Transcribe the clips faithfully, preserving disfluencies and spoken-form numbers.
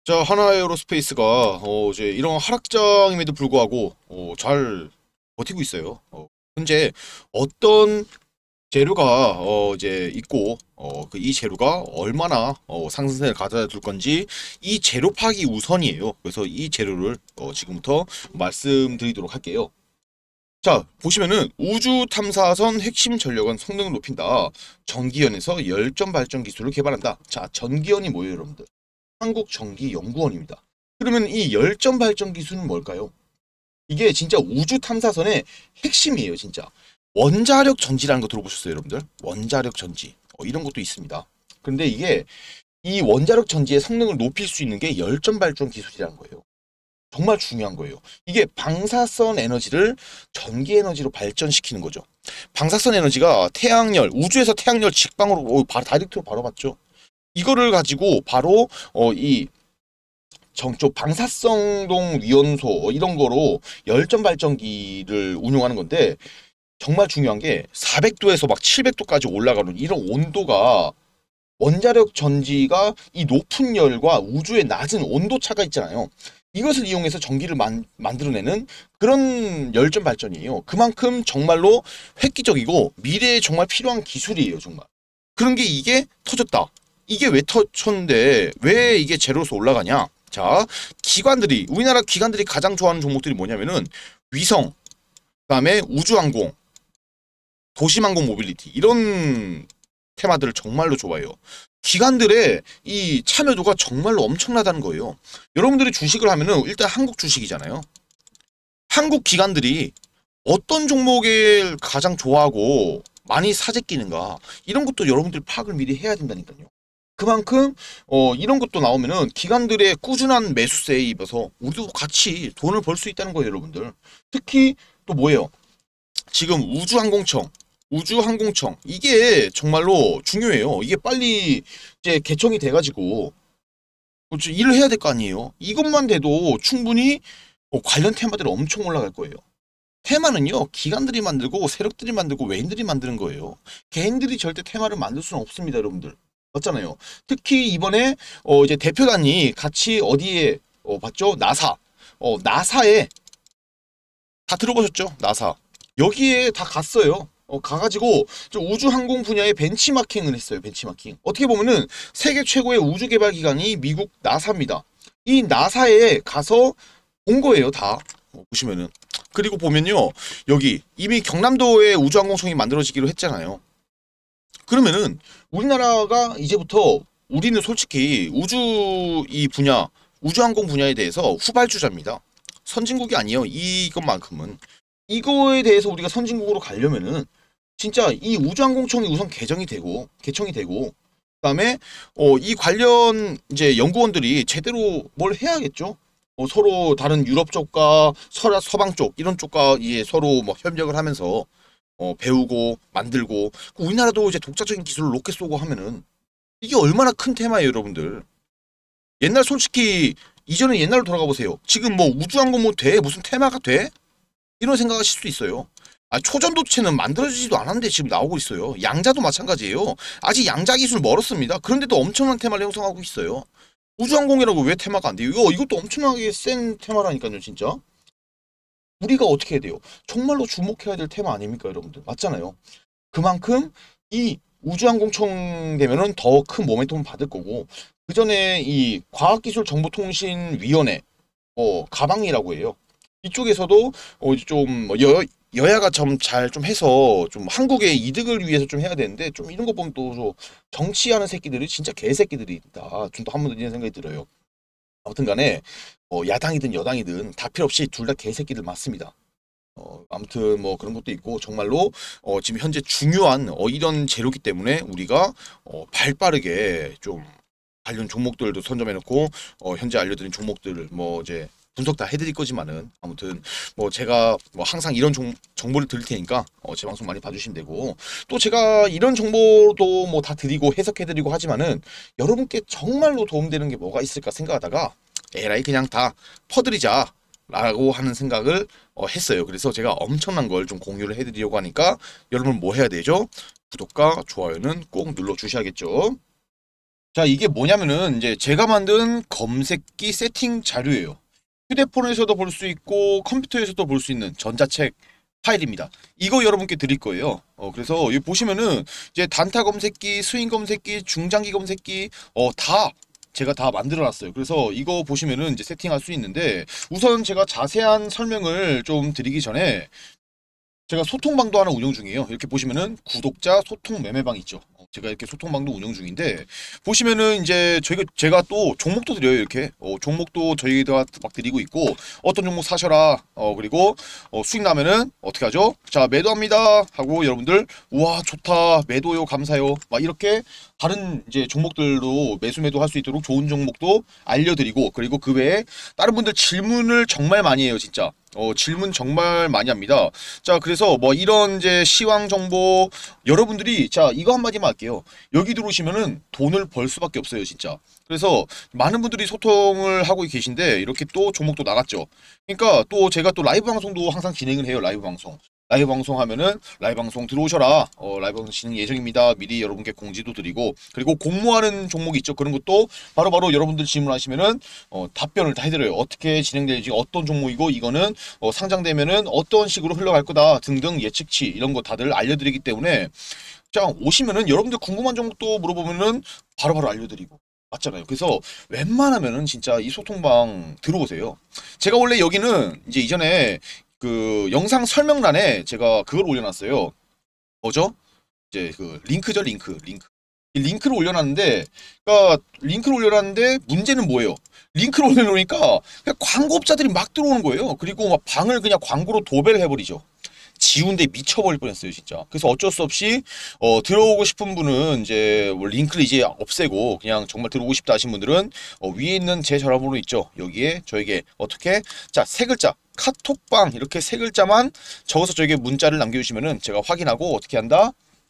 자, 하나에어로스페이스가 어, 이제 이런 하락장임에도 불구하고 어, 잘 버티고 있어요. 어, 현재 어떤 재료가 어, 이제 있고 어, 그 이 재료가 얼마나 어, 상승세를 가져다 줄 건지 이 재료 파악이 우선이에요. 그래서 이 재료를 어, 지금부터 말씀드리도록 할게요. 자, 보시면은 우주 탐사선 핵심 전력은 성능을 높인다. 전기연에서 열전 발전 기술을 개발한다. 자, 전기연이 뭐예요, 여러분들? 한국전기연구원입니다. 그러면 이 열전 발전 기술은 뭘까요? 이게 진짜 우주 탐사선의 핵심이에요, 진짜. 원자력 전지라는 거 들어보셨어요, 여러분들? 원자력 전지. 어, 이런 것도 있습니다. 근데 이게 이 원자력 전지의 성능을 높일 수 있는 게 열전 발전 기술이라는 거예요. 정말 중요한 거예요. 이게 방사선 에너지를 전기 에너지로 발전시키는 거죠. 방사선 에너지가 태양열, 우주에서 태양열 직방으로 오, 바로 다이렉트로 바로 받죠. 이거를 가지고 바로 어, 이 정쪽 방사성동 위원소 이런 거로 열전 발전기를 운용하는 건데 정말 중요한 게 사백 도에서 막 칠백 도까지 올라가는 이런 온도가 원자력 전지가 이 높은 열과 우주의 낮은 온도 차가 있잖아요. 이것을 이용해서 전기를 만, 만들어내는 그런 열전 발전이에요. 그만큼 정말로 획기적이고 미래에 정말 필요한 기술이에요, 정말. 그런 게 이게 터졌다. 이게 왜 터졌는데 왜 이게 제로에서 올라가냐? 자, 기관들이 우리나라 기관들이 가장 좋아하는 종목들이 뭐냐면은 위성, 그다음에 우주항공, 도심항공 모빌리티 이런 테마들을 정말로 좋아해요. 기관들의 이 참여도가 정말로 엄청나다는 거예요. 여러분들이 주식을 하면은 일단 한국 주식이잖아요. 한국 기관들이 어떤 종목을 가장 좋아하고 많이 사재 끼는가 이런 것도 여러분들이 파악을 미리 해야 된다니까요. 그만큼 어 이런 것도 나오면은 기관들의 꾸준한 매수세에 입어서 우리도 같이 돈을 벌 수 있다는 거예요, 여러분들. 특히 또 뭐예요? 지금 우주항공청, 우주항공청 이게 정말로 중요해요. 이게 빨리 이제 개청이 돼가지고 어, 저 일을 해야 될 거 아니에요. 이것만 돼도 충분히 어, 관련 테마들이 엄청 올라갈 거예요. 테마는요, 기관들이 만들고 세력들이 만들고 외인들이 만드는 거예요. 개인들이 절대 테마를 만들 수는 없습니다, 여러분들. 맞잖아요. 특히 이번에 어 이제 대표단이 같이 어디에 어 봤죠? 나사. 어 나사에 다 들어보셨죠? 나사. 여기에 다 갔어요. 어, 가가지고 우주 항공 분야의 벤치마킹을 했어요. 벤치마킹. 어떻게 보면은 세계 최고의 우주 개발 기관이 미국 나사입니다. 이 나사에 가서 온 거예요, 다. 어, 보시면은. 그리고 보면요, 여기 이미 경남도에 우주항공청이 만들어지기로 했잖아요. 그러면은 우리나라가 이제부터 우리는 솔직히 우주 이 분야, 우주항공 분야에 대해서 후발주자입니다. 선진국이 아니에요. 이것만큼은. 이거에 대해서 우리가 선진국으로 가려면은 진짜 이 우주항공청이 우선 개정이 되고 개청이 되고 그다음에 어, 이 관련 이제 연구원들이 제대로 뭘 해야겠죠. 어, 서로 다른 유럽 쪽과 서, 서방 쪽 이런 쪽과 예, 서로 뭐 협력을 하면서 어, 배우고 만들고 그 우리나라도 이제 독자적인 기술을 로켓 쏘고 하면은 이게 얼마나 큰 테마예요, 여러분들. 옛날 솔직히 이전에 옛날로 돌아가 보세요. 지금 뭐 우주항공 뭐 돼? 무슨 테마가 돼? 이런 생각하실 수도 있어요. 아, 초전도체는 만들어지지도 않았는데 지금 나오고 있어요. 양자도 마찬가지예요. 아직 양자 기술 멀었습니다. 그런데도 엄청난 테마를 형성하고 있어요. 우주항공이라고 왜 테마가 안 돼요? 이거 이것도 엄청나게 센 테마라니까요, 진짜. 우리가 어떻게 해야 돼요? 정말로 주목해야 될 테마 아닙니까, 여러분들? 맞잖아요. 그만큼 이 우주항공청 되면은 더 큰 모멘텀을 받을 거고 그 전에 이 과학기술정보통신위원회 어 가방이라고 해요. 이쪽에서도 어 좀 여, 여야가 좀 잘 좀 해서 좀 한국의 이득을 위해서 좀 해야 되는데 좀 이런 거 보면 또 정치하는 새끼들이 진짜 개새끼들이다. 좀 더 한 번 더 이런 생각이 들어요. 아무튼 간에 어 야당이든 여당이든 다 필요 없이 둘 다 개새끼들 맞습니다. 어, 아무튼 뭐 그런 것도 있고 정말로 어, 지금 현재 중요한 어, 이런 재료기 때문에 우리가 어, 발빠르게 좀 관련 종목들도 선점해놓고 어, 현재 알려드린 종목들을 뭐 이제 분석 다 해드릴 거지만은 아무튼 뭐 제가 뭐 항상 이런 종, 정보를 드릴 테니까 어, 제 방송 많이 봐주시면 되고 또 제가 이런 정보도 뭐 다 드리고 해석해드리고 하지만은 여러분께 정말로 도움되는 게 뭐가 있을까 생각하다가 에라이 그냥 다 퍼드리자 라고 하는 생각을 어, 했어요. 그래서 제가 엄청난 걸 좀 공유를 해드리려고 하니까 여러분 뭐 해야 되죠? 구독과 좋아요는 꼭 눌러 주셔야겠죠. 자, 이게 뭐냐면은 이제 제가 만든 검색기 세팅 자료예요. 휴대폰에서도 볼 수 있고 컴퓨터에서도 볼 수 있는 전자책 파일입니다. 이거 여러분께 드릴 거예요. 어, 그래서 여기 보시면은 이제 단타 검색기, 스윙 검색기, 중장기 검색기 어, 다 제가 다 만들어 놨어요. 그래서 이거 보시면은 이제 세팅할 수 있는데 우선 제가 자세한 설명을 좀 드리기 전에 제가 소통방도 하나 운영 중이에요. 이렇게 보시면은 구독자 소통 매매방 있죠. 어, 제가 이렇게 소통방도 운영 중인데 보시면은 이제 저희가 제가 또 종목도 드려요. 이렇게 어, 종목도 저희가 막 드리고 있고 어떤 종목 사셔라. 어 그리고 어, 수익 나면은 어떻게 하죠? 자 매도합니다 하고 여러분들 우와 좋다 매도요 감사요 막 이렇게 다른 이제 종목들도 매수 매도 할 수 있도록 좋은 종목도 알려드리고 그리고 그 외에 다른 분들 질문을 정말 많이 해요 진짜. 어, 질문 정말 많이 합니다. 자, 그래서 뭐 이런 이제 시황 정보 여러분들이 자, 이거 한마디만 할게요. 여기 들어오시면은 돈을 벌 수밖에 없어요, 진짜. 그래서 많은 분들이 소통을 하고 계신데 이렇게 또 종목도 나갔죠. 그러니까 또 제가 또 라이브 방송도 항상 진행을 해요, 라이브 방송. 라이브 방송 하면은 라이브 방송 들어오셔라. 어, 라이브 방송 진행 예정입니다. 미리 여러분께 공지도 드리고 그리고 공모하는 종목이 있죠. 그런 것도 바로바로 바로 여러분들 질문하시면은 어, 답변을 다 해드려요. 어떻게 진행될지 어떤 종목이고 이거는 어, 상장되면은 어떤 식으로 흘러갈 거다 등등 예측치 이런 거 다들 알려드리기 때문에 자 오시면은 여러분들 궁금한 종목도 물어보면은 바로바로 알려드리고 맞잖아요. 그래서 웬만하면은 진짜 이 소통방 들어오세요. 제가 원래 여기는 이제 이전에 그 영상 설명란에 제가 그걸 올려놨어요. 뭐죠? 이제 그 링크죠, 링크, 링크. 이 링크를 올려놨는데, 그러니까 링크를 올려놨는데 문제는 뭐예요? 링크를 올려놓으니까 그냥 광고업자들이 막 들어오는 거예요. 그리고 막 방을 그냥 광고로 도배를 해버리죠. 지운데 미쳐버릴 뻔했어요, 진짜. 그래서 어쩔 수 없이 어, 들어오고 싶은 분은 이제 뭐 링크를 이제 없애고 그냥 정말 들어오고 싶다 하신 분들은 어, 위에 있는 제 전화번호 있죠. 여기에 저에게 어떻게 자 세 글자 카톡방 이렇게 세 글자만 적어서 저에게 문자를 남겨주시면은 제가 확인하고 어떻게 한다.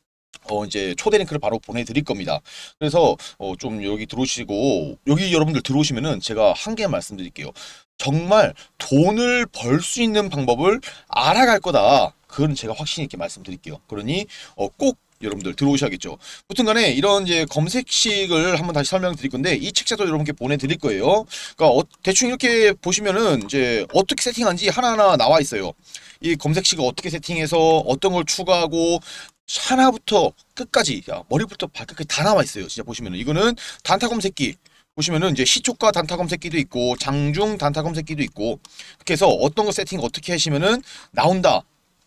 어 이제 초대 링크를 바로 보내드릴 겁니다. 그래서 어 좀 여기 들어오시고 여기 여러분들 들어오시면은 제가 한 개 말씀드릴게요. 정말 돈을 벌 수 있는 방법을 알아갈 거다. 그건 제가 확신 있게 말씀드릴게요. 그러니 어 꼭 여러분들 들어오셔야겠죠. 무튼 간에 이런 이제 검색식을 한번 다시 설명드릴 건데 이 책자도 여러분께 보내드릴 거예요. 그러니까 어, 대충 이렇게 보시면은 이제 어떻게 세팅한지 하나하나 나와 있어요. 이 검색식을 어떻게 세팅해서 어떤 걸 추가하고 하나부터 끝까지 야, 머리부터 발끝까지 다 나와 있어요. 진짜 보시면은 이거는 단타 검색기 보시면은 이제 시초가 단타 검색기도 있고 장중 단타 검색기도 있고 그렇게 해서 어떤 거 세팅 어떻게 하시면은 나온다.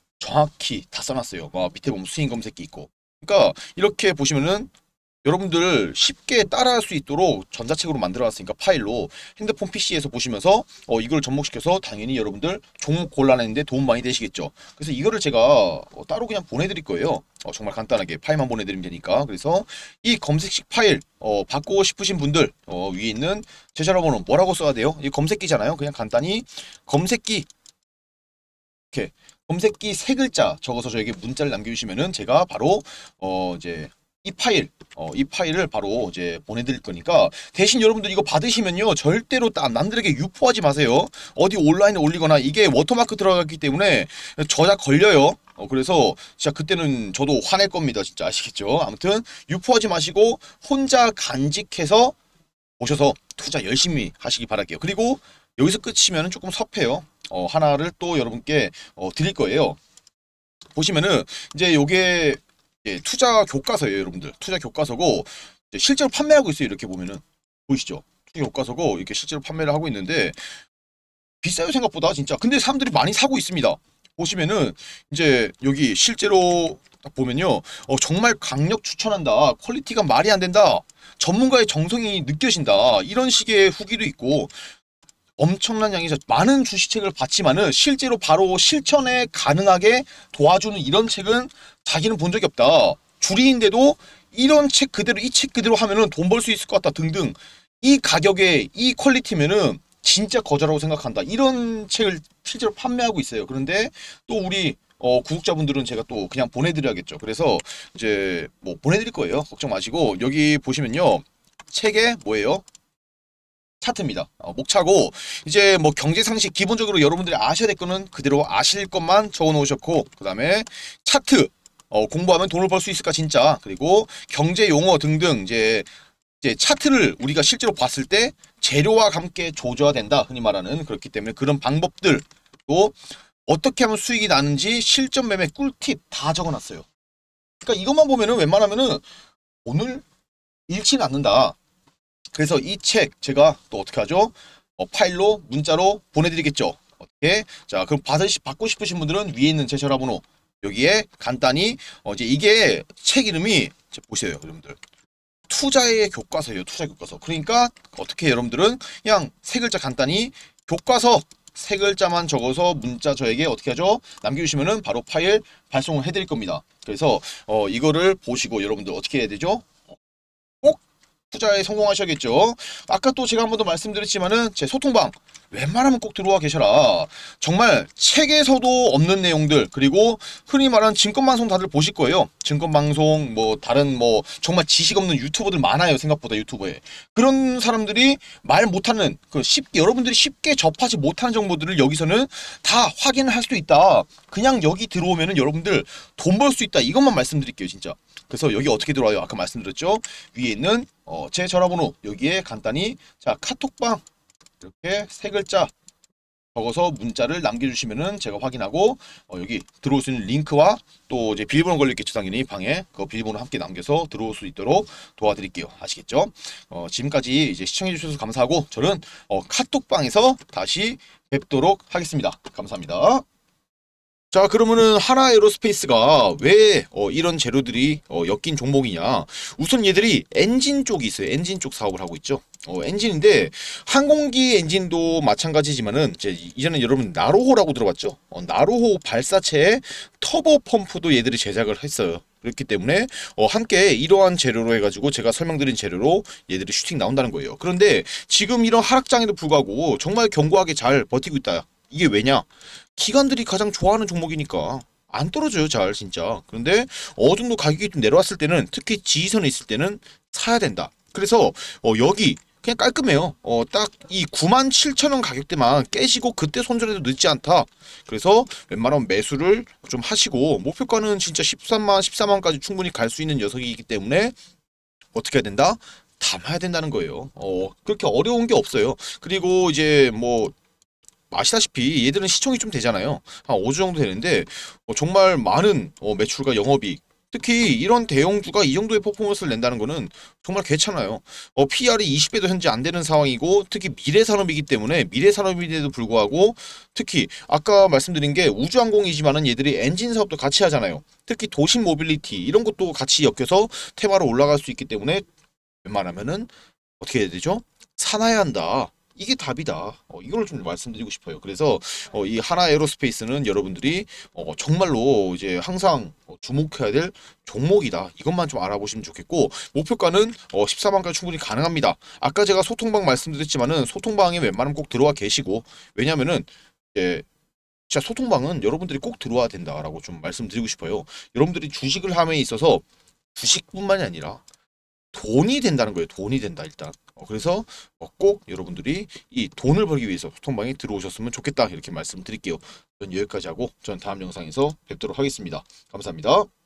정확히 다 써놨어요. 막 밑에 보면 스윙 검색기 있고. 그러니까 이렇게 보시면은 여러분들 쉽게 따라할 수 있도록 전자책으로 만들어놨으니까 파일로 핸드폰 피시에서 보시면서 어, 이걸 접목시켜서 당연히 여러분들 종목 곤란했는데 도움 많이 되시겠죠. 그래서 이거를 제가 어, 따로 그냥 보내드릴 거예요. 어, 정말 간단하게 파일만 보내드리면 되니까. 그래서 이 검색식 파일 어, 받고 싶으신 분들 어, 위에 있는 제 전화번호 뭐라고 써야 돼요? 이 검색기잖아요. 그냥 간단히 검색기 이렇게 검색기 세 글자 적어서 저에게 문자를 남겨주시면은 제가 바로 어 이제 이 파일 어 이 파일을 바로 이제 보내드릴 거니까 대신 여러분들 이거 받으시면요 절대로 딱 남들에게 유포하지 마세요. 어디 온라인에 올리거나 이게 워터마크 들어갔기 때문에 저작 걸려요. 어 그래서 진짜 그때는 저도 화낼 겁니다. 진짜 아시겠죠? 아무튼 유포하지 마시고 혼자 간직해서 오셔서 투자 열심히 하시기 바랄게요. 그리고 여기서 끝이면 조금 섭해요. 어, 하나를 또 여러분께 어, 드릴 거예요. 보시면은 이제 요게 예, 투자 교과서예요, 여러분들. 투자 교과서고 이제 실제로 판매하고 있어요. 이렇게 보면은 보이시죠? 투자 교과서고 이렇게 실제로 판매를 하고 있는데 비싸요 생각보다 진짜. 근데 사람들이 많이 사고 있습니다. 보시면은 이제 여기 실제로 딱 보면요, 어, 정말 강력 추천한다. 퀄리티가 말이 안 된다. 전문가의 정성이 느껴진다. 이런 식의 후기도 있고. 엄청난 양이 많은 주식책을 봤지만은 실제로 바로 실천에 가능하게 도와주는 이런 책은 자기는 본 적이 없다. 줄이인데도 이런 책 그대로 이 책 그대로 하면은 돈 벌 수 있을 것 같다 등등. 이 가격에 이 퀄리티면은 진짜 거저라고 생각한다. 이런 책을 실제로 판매하고 있어요. 그런데 또 우리 어, 구독자분들은 제가 또 그냥 보내드려야겠죠. 그래서 이제 뭐 보내드릴 거예요. 걱정 마시고 여기 보시면요 책에 뭐예요? 차트입니다. 어, 목차고 이제 뭐 경제 상식 기본적으로 여러분들이 아셔야 될 거는 그대로 아실 것만 적어 놓으셨고 그 다음에 차트 어, 공부하면 돈을 벌 수 있을까 진짜 그리고 경제 용어 등등 이제 이제 차트를 우리가 실제로 봤을 때 재료와 함께 조져야 된다. 흔히 말하는 그렇기 때문에 그런 방법들 또 어떻게 하면 수익이 나는지 실전 매매 꿀팁 다 적어놨어요. 그러니까 이것만 보면은 웬만하면은 오늘 잃지는 않는다. 그래서 이 책 제가 또 어떻게 하죠? 어, 파일로 문자로 보내드리겠죠. 어떻게? 자, 그럼 받으시, 받고 싶으신 분들은 위에 있는 제 전화번호 여기에 간단히 어, 이제 이게 책 이름이 보세요, 여러분들. 투자의 교과서예요. 투자 교과서. 그러니까 어떻게 여러분들은 그냥 세 글자 간단히 교과서 세 글자만 적어서 문자 저에게 어떻게 하죠? 남겨주시면은 바로 파일 발송을 해드릴 겁니다. 그래서 어, 이거를 보시고 여러분들 어떻게 해야 되죠? 꼭 투자에 성공하셔야겠죠. 아까 또 제가 한 번 더 말씀드렸지만은 제 소통방 웬만하면 꼭 들어와 계셔라. 정말 책에서도 없는 내용들, 그리고 흔히 말하는 증권방송 다들 보실 거예요. 증권방송 뭐 다른 뭐 정말 지식 없는 유튜버들 많아요. 생각보다 유튜버에 그런 사람들이 말 못하는 그 쉽게 여러분들이 쉽게 접하지 못하는 정보들을 여기서는 다 확인을 할 수도 있다. 그냥 여기 들어오면은 여러분들 돈 벌 수 있다. 이것만 말씀드릴게요, 진짜. 그래서 여기 어떻게 들어와요? 아까 말씀드렸죠. 위에 있는 어, 제 전화번호 여기에 간단히 자 카톡방 이렇게 세 글자 적어서 문자를 남겨주시면은 제가 확인하고 어, 여기 들어올 수 있는 링크와 또 이제 비밀번호 걸려있겠죠. 당연히 방에 그 비밀번호 함께 남겨서 들어올 수 있도록 도와드릴게요. 아시겠죠? 어, 지금까지 이제 시청해주셔서 감사하고 저는 어, 카톡방에서 다시 뵙도록 하겠습니다. 감사합니다. 자, 그러면은 하나 에어로스페이스가 왜 어, 이런 재료들이 어, 엮인 종목이냐? 우선 얘들이 엔진 쪽이 있어요. 엔진 쪽 사업을 하고 있죠. 어, 엔진인데 항공기 엔진도 마찬가지지만은 이제 이제는 여러분 나로호라고 들어봤죠? 어, 나로호 발사체의 터보 펌프도 얘들이 제작을 했어요. 그렇기 때문에 어, 함께 이러한 재료로 해가지고 제가 설명드린 재료로 얘들이 슈팅 나온다는 거예요. 그런데 지금 이런 하락장에도 불구하고 정말 견고하게 잘 버티고 있다. 이게 왜냐? 기관들이 가장 좋아하는 종목이니까 안 떨어져요, 잘 진짜. 그런데 어느 정도 가격이 좀 내려왔을 때는 특히 지지선에 있을 때는 사야 된다. 그래서 어, 여기 그냥 깔끔해요. 어, 딱 이 구만 칠천 원 가격대만 깨시고 그때 손절해도 늦지 않다. 그래서 웬만하면 매수를 좀 하시고 목표가는 진짜 십삼만, 십사만 원까지 충분히 갈 수 있는 녀석이기 때문에 어떻게 해야 된다? 담아야 된다는 거예요. 어, 그렇게 어려운 게 없어요. 그리고 이제 뭐 아시다시피 얘들은 시총이 좀 되잖아요. 한 오 주 정도 되는데 어, 정말 많은 어, 매출과 영업이익, 특히 이런 대형주가 이 정도의 퍼포먼스를 낸다는 거는 정말 괜찮아요. 어, 피이알이 이십 배도 현재 안 되는 상황이고 특히 미래산업이기 때문에 미래산업인데도 불구하고 특히 아까 말씀드린 게 우주항공이지만은 얘들이 엔진 사업도 같이 하잖아요. 특히 도심 모빌리티 이런 것도 같이 엮여서 테마로 올라갈 수 있기 때문에 웬만하면은 어떻게 해야 되죠? 사놔야 한다. 이게 답이다. 어, 이걸 좀 말씀드리고 싶어요. 그래서 어, 이 하나 에어로스페이스는 여러분들이 어, 정말로 이제 항상 어, 주목해야 될 종목이다. 이것만 좀 알아보시면 좋겠고 목표가는 어, 십사만까지 충분히 가능합니다. 아까 제가 소통방 말씀드렸지만은 소통방에 웬만하면 꼭 들어와 계시고 왜냐면은 이제 진짜 소통방은 여러분들이 꼭 들어와야 된다라고 좀 말씀드리고 싶어요. 여러분들이 주식을 함에 있어서 주식뿐만이 아니라 돈이 된다는 거예요. 돈이 된다 일단. 어, 그래서 어, 꼭 여러분들이 이 돈을 벌기 위해서 소통방에 들어오셨으면 좋겠다 이렇게 말씀드릴게요. 전 여기까지 하고 전 다음 영상에서 뵙도록 하겠습니다. 감사합니다.